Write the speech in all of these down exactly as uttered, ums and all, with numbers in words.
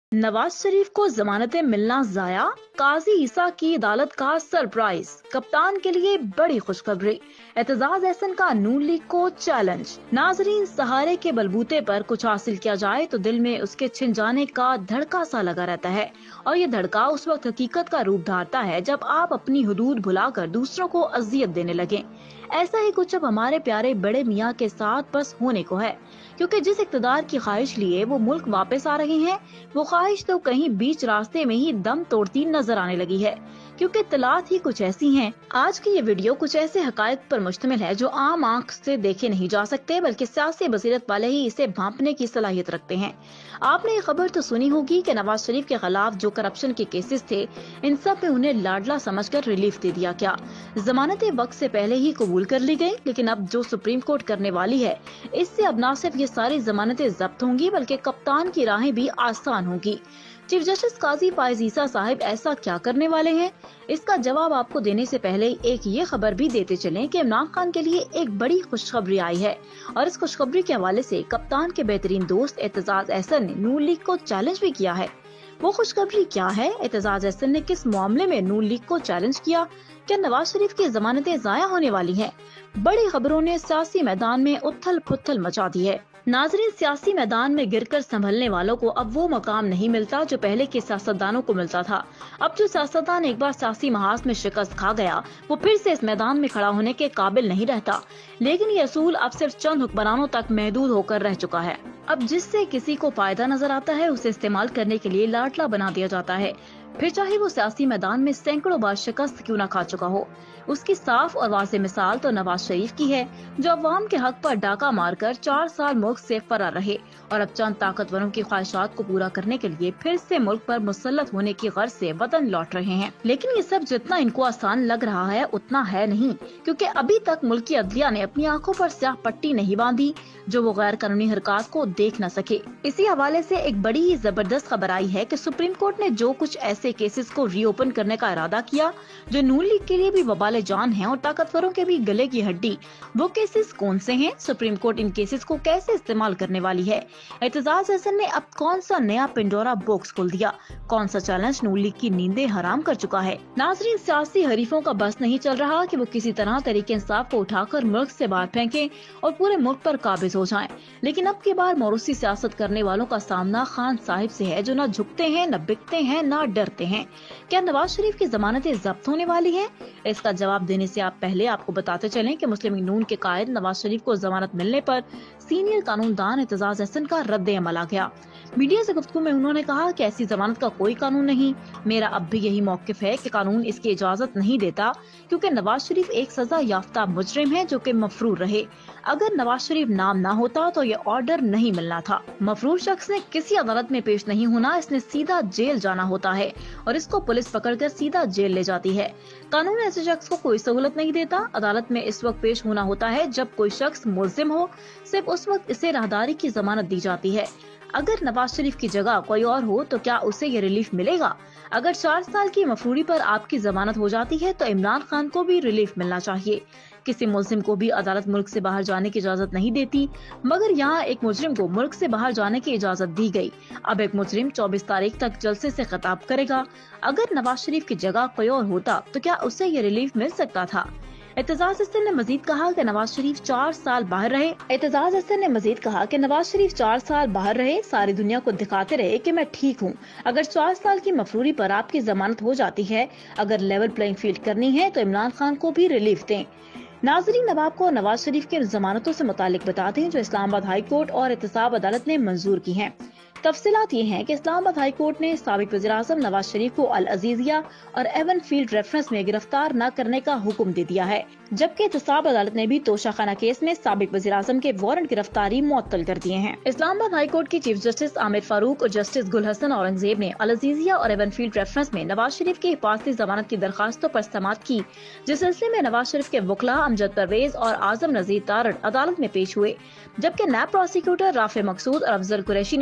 नवाज शरीफ को जमानतें मिलना जाया, काजी ईसा की अदालत का सरप्राइज, कप्तान के लिए बड़ी खुशखबरी। एतजाज अहसन का नून लीग को चैलेंज। नाजरीन, सहारे के बलबूते पर कुछ हासिल किया जाए तो दिल में उसके छिन जाने का धड़का सा लगा रहता है, और ये धड़का उस वक्त हकीकत का रूप धारता है जब आप अपनी हुदूद भुलाकर दूसरों को अजियत देने लगे। ऐसा ही कुछ अब हमारे प्यारे बड़े मियाँ के साथ बस होने को है, क्योंकि जिस इक़्तिदार की ख्वाहिश लिए वो मुल्क वापस आ रहे हैं, वो ख्वाहिश तो कहीं बीच रास्ते में ही दम तोड़ती नजर आने लगी है, क्योंकि तलात ही कुछ ऐसी हैं। आज की ये वीडियो कुछ ऐसे हकायक पर मुश्तमिल है जो आम आंख से देखे नहीं जा सकते, बल्कि सियासी बसीरत वाले ही इसे भांपने की सलाहियत रखते हैं। आपने ये खबर तो सुनी होगी कि नवाज शरीफ के खिलाफ जो करप्शन के केसेस थे, इन सब में उन्हें लाडला समझकर रिलीफ दे दिया क्या? जमानतें वक्त से पहले ही कबूल कर ली गयी, लेकिन अब जो सुप्रीम कोर्ट करने वाली है, इससे अब न सिर्फ ये सारी जमानतें जब्त होंगी, बल्कि कप्तान की राहें भी आसान होंगी। चीफ जस्टिस काजी फायज ईसा साहिब ऐसा क्या करने वाले हैं? इसका जवाब आपको देने से पहले एक ये खबर भी देते चलें कि इमरान खान के लिए एक बड़ी खुशखबरी आई है, और इस खुशखबरी के हवाले से कप्तान के बेहतरीन दोस्त एतजाज अहसन ने नून लीग को चैलेंज भी किया है। वो खुशखबरी क्या है? एतजाज अहसन ने किस मामले में नून लीग को चैलेंज किया? क्या नवाज शरीफ की जमानतें जाया होने वाली हैं? बड़ी खबरों ने सियासी मैदान में उथल पुथल मचा दी है। नाजरीन, सियासी मैदान में गिरकर संभलने वालों को अब वो मकाम नहीं मिलता जो पहले के सियासतदानों को मिलता था। अब जो सियासतदान एक बार सियासी महाज में शिकस्त खा गया, वो फिर से इस मैदान में खड़ा होने के काबिल नहीं रहता। लेकिन ये असूल अब सिर्फ चंद हुक्मरानों तक महदूद होकर रह चुका है। अब जिससे किसी को फायदा नजर आता है, उसे इस्तेमाल करने के लिए लाडला बना दिया जाता है, फिर चाहे वो सियासी मैदान में सैकड़ों बार शिकस्त क्यों न खा चुका हो। उसकी साफ और वाज़ेह मिसाल तो नवाज शरीफ की है, जो अवाम के हक पर डाका मारकर चार साल मुल्क से फरार रहे, और अब चंद ताकतवरों की ख्वाहिशात को पूरा करने के लिए फिर से मुल्क पर मुसल्लत होने की गर्ज से वतन लौट रहे हैं। लेकिन ये सब जितना इनको आसान लग रहा है, उतना है नहीं, क्योंकि अभी तक मुल्क की अदलिया ने अपनी आंखों पर स्याह पट्टी नहीं बांधी जो वो गैर कानूनी हरकत को देख न सके। इसी हवाले से एक बड़ी ही जबरदस्त खबर आई है कि सुप्रीम कोर्ट ने जो कुछ ऐसे केसेस को रीओपन करने का इरादा किया जो नून लीग के लिए भी वबाले जान है और ताकतवरों के भी गले की हड्डी, वो केसेस कौन से हैं? सुप्रीम कोर्ट इन केसेस को कैसे इस्तेमाल करने वाली है? एतजाज अहसन ने अब कौन सा नया पिंडोरा बॉक्स खोल दिया? कौन सा चैलेंज नून लीग की नींदें हराम कर चुका है? नाजरीन, सियासी हरीफों का बस नहीं चल रहा कि वो किसी तरह तरीके इंसाफ को उठाकर मुल्क से बाहर फेंके और पूरे मुल्क पर काबिज हो जाएं। लेकिन अब की बार मौरूसी सियासत करने वालों का सामना खान साहिब से है, जो न झुकते हैं, न बिकते हैं, न डरते हैं। क्या नवाज शरीफ की जमानतें जब्त होने वाली है? इसका जवाब देने से आप पहले आपको बताते चलें कि मुस्लिम लीग नून के कायद नवाज शरीफ को जमानत मिलने पर सीनियर कानूनदान एतजाज अहसन का रद्द अमल आ गया। मीडिया से गुफ्तगू में उन्होंने कहा कि ऐसी जमानत का कोई कानून नहीं। मेरा अब भी यही मौकिफ है कि कानून इसकी इजाजत नहीं देता, क्योंकि नवाज शरीफ एक सजा याफ्ता मुजरिम है जो कि मफरूर रहे। अगर नवाज शरीफ नाम ना होता तो ये ऑर्डर नहीं मिलना था। मफरूर शख्स ने किसी अदालत में पेश नहीं होना, इसने सीधा जेल जाना होता है, और इसको पुलिस पकड़कर सीधा जेल ले जाती है। कानून ऐसे शख्स को कोई सहूलत नहीं देता। अदालत में इस वक्त पेश होना होता है जब कोई शख्स मुल्जिम हो, सिर्फ उस वक्त इसे राहदारी की जमानत दी जाती है। अगर नवाज शरीफ की जगह कोई और हो तो क्या उसे ये रिलीफ मिलेगा? अगर चार साल की मफरूरी पर आपकी जमानत हो जाती है तो इमरान खान को भी रिलीफ मिलना चाहिए। किसी मुल्जिम को भी अदालत मुल्क से बाहर जाने की इजाजत नहीं देती, मगर यहाँ एक मुजरिम को मुल्क से बाहर जाने की इजाजत दी गई। अब एक मुजरिम चौबीस तारीख तक जलसे से खिताब करेगा। अगर नवाज शरीफ की जगह कोई और होता तो क्या उसे ये रिलीफ मिल सकता था? एतजाज अहसन ने मजीद कहा कि नवाज शरीफ चार साल बाहर रहे एतजाज अहसन ने मजीद कहा कि नवाज शरीफ चार साल बाहर रहे, सारी दुनिया को दिखाते रहे कि मैं ठीक हूँ। अगर चार साल की मफरूरी पर आपकी जमानत हो जाती है, अगर लेवल प्लेइंग फील्ड करनी है तो इमरान खान को भी रिलीफ दें। नाजरीन, अब आपको नवाज शरीफ के जमानतों से मुतालिक बताते हैं जो इस्लामाबाद हाई कोर्ट और एहतसाब अदालत ने मंजूर की हैं। तफसीलात ये हैं कि इस्लामाबाद हाई कोर्ट ने साबिक वज़ीर-ए-आज़म नवाज शरीफ को अल अजीजिया और एवन फील्ड रेफरेंस में गिरफ्तार न करने का हुक्म दे दिया है, जबकि एहतसाब अदालत ने भी तोशाखाना केस में साबिक वज़ीर-ए-आज़म के वारंट गिरफ्तारी मुअत्तल कर दिए हैं। इस्लामाबाद हाई कोर्ट की चीफ जस्टिस आमिर फारूक और जस्टिस गुल हसन औरंगजेब ने अल अजीजिया और एवन फील्ड रेफरेंस में नवाज शरीफ की हिफाजती जमानत की दरखास्तों पर समाअत की, जिस सिलसिले में नवाज शरीफ के वकला अमजद परवेज और आजम नजीर तारड़ अदालत में पेश हुए, जबकि नैब प्रोसिक्यूटर राफे मकसूद और अफजल कुरैशी ने दलाइल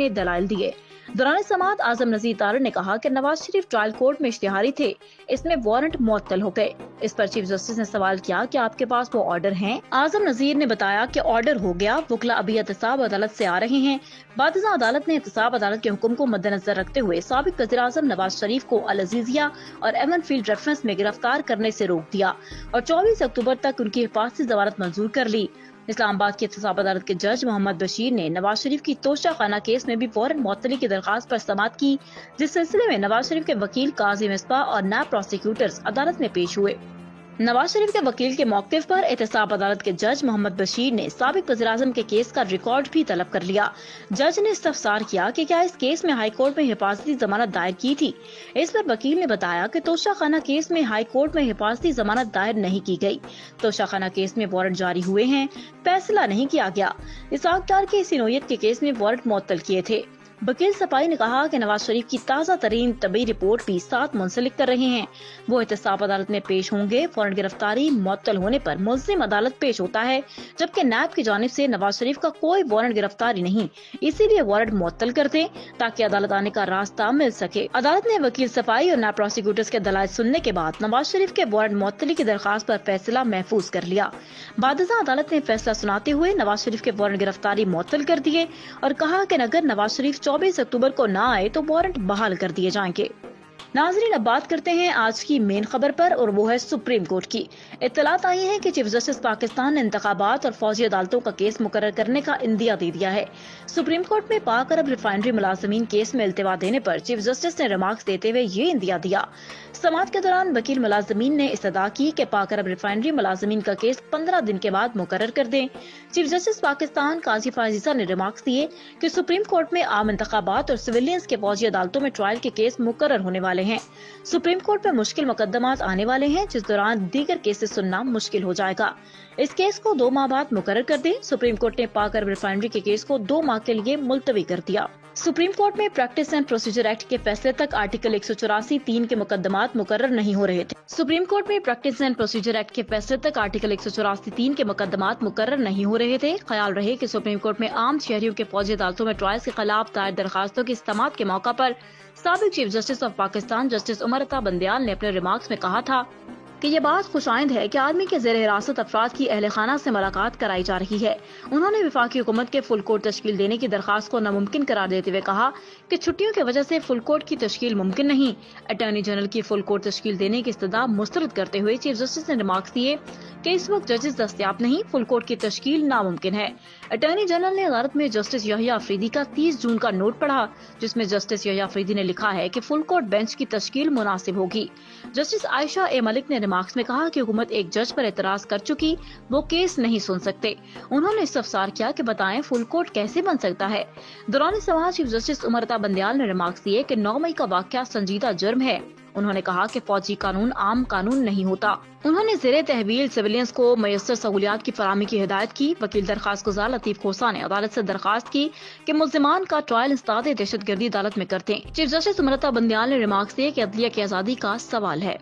बयान दिए। दौरान समाअत आजम नजीर तारड़ ने कहा कि नवाज शरीफ ट्रायल कोर्ट में इश्तिहारी थे, इसमें वारंट मुअत्तल हो गए। इस पर चीफ जस्टिस ने सवाल किया कि आपके पास वो ऑर्डर हैं? आजम नजीर ने बताया कि ऑर्डर हो गया, वकला अभी एहतसाब अदालत से आ रहे हैं। बादशाह अदालत ने एहतसाब अदालत के हुक्म को मद्देनजर रखते हुए साबिक वज़ीर आज़म नवाज शरीफ को अल अजीजिया और एमन फील्ड रेफरेंस में गिरफ्तार करने से रोक दिया और चौबीस अक्टूबर तक उनकी हिफाजती जमानत मंजूर कर ली। इस्लामाबाद की एहतसाब अदालत के जज मोहम्मद बशीर ने नवाज शरीफ की तोशा खाना केस में भी वारंट मुअत्तली की दरखास्त पर समाअत की, जिस सिलसिले में नवाज शरीफ के वकील काजी मिसबा और नायब प्रोसिक्यूटर्स अदालत में पेश हुए। नवाज शरीफ के वकील के मौक़िफ़ पर एहतसाब अदालत के जज मोहम्मद बशीर ने साबिक वज़ीर आज़म के केस का रिकॉर्ड भी तलब कर लिया। जज ने इस्तफसार किया कि क्या इस केस में हाई कोर्ट में हिफाजती जमानत दायर की थी। इस पर वकील ने बताया कि तोशा खाना केस में हाई कोर्ट में हिफाजती जमानत दायर नहीं की गई। तोशा खाना केस में वारंट जारी हुए हैं, फैसला नहीं किया गया। इसाक डार के इसी नोयत के केस में वारंट मुअत्तल किए थे। वकील सपाई ने कहा कि नवाज शरीफ की ताज़ा तरीन तबी रिपोर्ट भी साथ मुंसलिक कर रहे हैं। वो एहतसाब अदालत में पेश होंगे। फौरन गिरफ्तारी मुअत्तल होने पर मुल्ज़िम अदालत पेश होता है, जबकि नायब की जानिब से नवाज शरीफ का कोई वारंट गिरफ्तारी नहीं, इसीलिए वारंट मुअत्तल कर दें ताकि अदालत आने का रास्ता मिल सके। अदालत ने वकील सपाई और नायब प्रोसिक्यूटर्स के दलाइल सुनने के बाद नवाज शरीफ के वारंट मुअत्तली की दरखास्त पर फैसला महफूज कर लिया। बादशाह अदालत ने फैसला सुनाते हुए नवाज शरीफ के वारंट गिरफ्तारी मुअत्तल कर दिए और कहा कि अगर नवाज शरीफ चौबीस अक्टूबर को ना आए तो वारंट बहाल कर दिए जाएंगे। नाजरीन, अब बात करते हैं आज की मेन खबर पर और वो है सुप्रीम कोर्ट की। इत्तलात आई है कि चीफ जस्टिस पाकिस्तान ने इंतखाबात और फौजी अदालतों का केस मुकर्रर करने का इंदिया दे दिया है। सुप्रीम कोर्ट में पाक अरब रिफाइनरी मुलाजमीन केस में इल्तिवा देने पर चीफ जस्टिस ने रिमार्क्स देते हुए ये इंदिया दिया। समाअत के दौरान वकील मुलाजमीन ने इस्तदा की कि पाक अरब रिफाइनरी मुलाजमीन का केस पंद्रह दिन के बाद मुकर्रर कर दें। चीफ जस्टिस पाकिस्तान काजी फाजीसा ने रिमार्क्स दिए कि सुप्रीम कोर्ट में आम इंतखाबात और सिविलियंस के फौजी अदालतों में ट्रायल के केस मुकर्रर होने वाले हैं। सुप्रीम कोर्ट में मुश्किल मुकदमात आने वाले हैं, जिस दौरान दीगर केसेस सुनना मुश्किल हो जाएगा। इस केस को दो माह बाद मुकर्रर कर दें। सुप्रीम कोर्ट ने पाक अरब रिफाइनरी के केस को दो माह के लिए मुलतवी कर दिया। सुप्रीम कोर्ट में प्रैक्टिस एंड प्रोसीजर एक्ट के फैसले तक आर्टिकल एक सौ चौरासी तीन के मुकदमात मुकर्रर नहीं हो रहे थे। सुप्रीम कोर्ट में प्रैक्टिस एंड प्रोसीजर एक्ट के फैसले तक आर्टिकल एक सौ चौरासी तीन के मुकदमात मुकर्रर नहीं हो रहे थे। ख्याल रहे कि सुप्रीम कोर्ट में आम शहरियों के फौजी अदालतों में ट्रायल्स के खिलाफ दायर दरखास्तों की समाअत के मौका पर साबिक chief justice of Pakistan justice Umar Ata Bandial ने अपने रिमार्क्स में कहा था कि ये बात खुशाइंद है कि आदमी के ज़ेर हिरासत अफराद की अहले खाना से मुलाकात कराई जा रही है। उन्होंने वफाकी हुकूमत के फुल कोर्ट तश्कील देने की दरखास्त को नामुमकिन करार देते हुए कहा कि छुट्टियों की वजह से फुल कोर्ट की तश्कील मुमकिन नहीं। अटॉर्नी जनरल की फुल कोर्ट तश्कील देने की इस्तदा मुस्तरद करते हुए चीफ जस्टिस ने रिमार्क्स दिए कि इस वक्त जजेस दस्तयाब नहीं, फुल कोर्ट की तश्कील नामुमकिन है। अटॉर्नी जनरल ने अदालत में जस्टिस यहिया अफरीदी का तीस जून का नोट पढ़ा, जिसमें जस्टिस यहिया अफरीदी ने लिखा है कि फुल कोर्ट बेंच की तश्कील मुनासिब होगी। जस्टिस आयशा ए मलिक ने रिमार्क्स में कहा कि हुकूमत एक जज पर एतराज कर चुकी, वो केस नहीं सुन सकते। उन्होंने इस्तफसार किया कि बताएं फुल कोर्ट कैसे बन सकता है। दौरान समाअत चीफ जस्टिस उमर अता बंदयाल ने रिमार्क्स दिए कि नौ मई का वाकया संजीदा जुर्म है। उन्होंने कहा कि फौजी कानून आम कानून नहीं होता। उन्होंने ज़ेरे तहवील सिविलियंस को मयसर सहूलियात की फराहमी की हिदायत की। वकील दरखास्त गुजार लतीफ खोसा ने अदालत से दरखास्त की कि मुल्जिमान का ट्रायल इंसदाद दहशत गर्दी अदालत में करते। चीफ जस्टिस उमर अता बंदयाल ने रिमार्क्स दिए कि अदलिया की आज़ादी का सवाल है।